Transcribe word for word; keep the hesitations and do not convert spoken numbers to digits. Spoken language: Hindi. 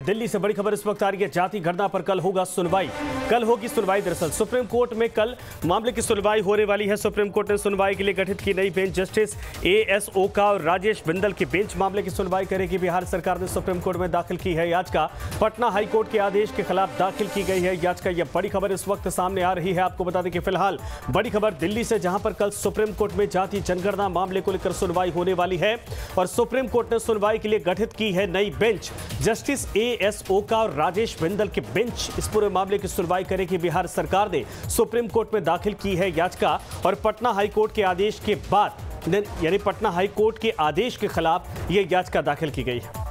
दिल्ली से बड़ी खबर इस वक्त आ रही है। जाति गणना पर कल होगा सुनवाई। कल होगी सुनवाई। दरअसल सुप्रीम कोर्ट में कल मामले की सुनवाई होने वाली है। सुप्रीम कोर्ट ने सुनवाई के लिए गठित की नई बेंच जस्टिस ए एस ओका और राजेश बिंदल की बेंच मामले की सुनवाई करेगी। बिहार सरकार ने सुप्रीम कोर्ट में दाखिल की है याचिका। पटना हाई कोर्ट के आदेश के खिलाफ दाखिल की गई है याचिका। यह बड़ी खबर इस वक्त सामने आ रही है। आपको बता दें कि फिलहाल बड़ी खबर दिल्ली से, जहां पर कल सुप्रीम कोर्ट में जाति जनगणना मामले को लेकर सुनवाई होने वाली है और सुप्रीम कोर्ट ने सुनवाई के लिए गठित की है नई बेंच जस्टिस ए एस ओका और राजेश बिंदल की बेंच इस पूरे मामले की सुनवाई करेगी। बिहार सरकार ने सुप्रीम कोर्ट में दाखिल की है याचिका और पटना हाई कोर्ट के आदेश के बाद, यानी पटना हाई कोर्ट के आदेश के खिलाफ यह याचिका दाखिल की गई है।